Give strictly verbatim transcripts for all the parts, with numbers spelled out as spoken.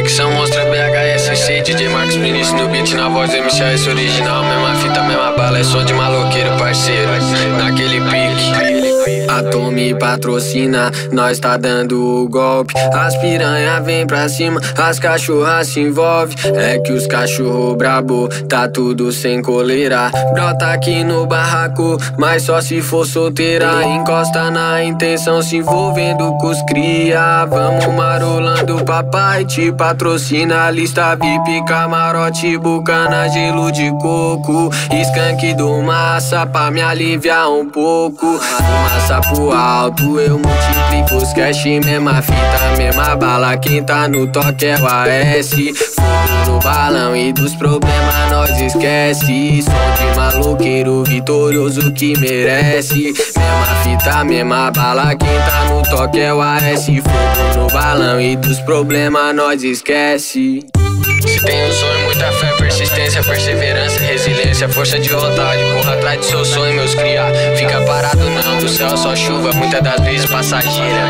Conexão Monstra B H S C, D J Marcos Vinícius no beat, na voz do M C S original. Mesma fita, mesma bala, é som de maloqueiro, parceiro. Naquele pique. A Tommy patrocina, nós tá dando o golpe. As piranha vem pra cima, as cachorras se envolve. É que os cachorro brabo, tá tudo sem coleira. Brota aqui no barraco, mas só se for solteira. Encosta na intenção, se envolvendo com os cria. Vamos marolando, papai te patrocina. Lista V I P, camarote, bucana, gelo de coco. Skunk do massa pra me aliviar um pouco. Massa pro alto, eu multiplico os cash. Mesma fita, mesma bala, quem tá no toque é o A S. Fogo no balão e dos problemas nós esquece. Som de maloqueiro vitorioso que merece. Mesma fita, mesma bala, quem tá no toque é o A S. Fogo no balão e dos problemas nós esquece. Se tem um sonho, muita fé, persistência, perseverança, resiliência, força de vontade. Corra atrás do seu sonho, meus cria. Fica parado não, do céu só chuva, muitas das vezes passageira.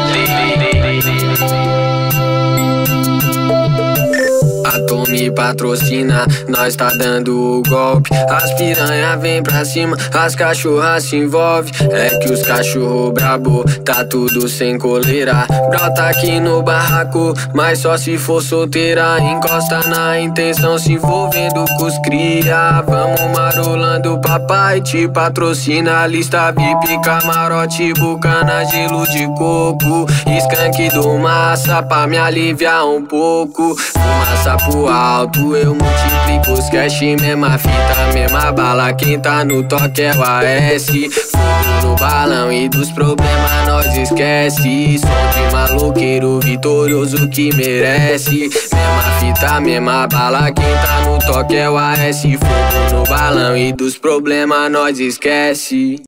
A Tommy patrocina, nós tá dando o golpe. As piranha vem pra cima, as cachorras se envolve. É que os cachorro brabo, tá tudo sem coleira. Brota aqui no barraco, mas só se for solteira. Encosta na intenção, se envolvendo com os cria. Vamos marolando, papai te patrocina. Lista V I P, camarote, bucana, gelo de coco. Skunk do massa pra me aliviar um pouco. Fumaça pro alto, eu multiplico os cash. Mesma fita, mesma bala, quem tá no toque é o A S. Fogo no balão e dos problemas nós esquece. Som de maloqueiro vitorioso que merece. Mesma fita, mesma bala, quem tá no toque é o A S. Fogo no balão e dos problemas nós esquece.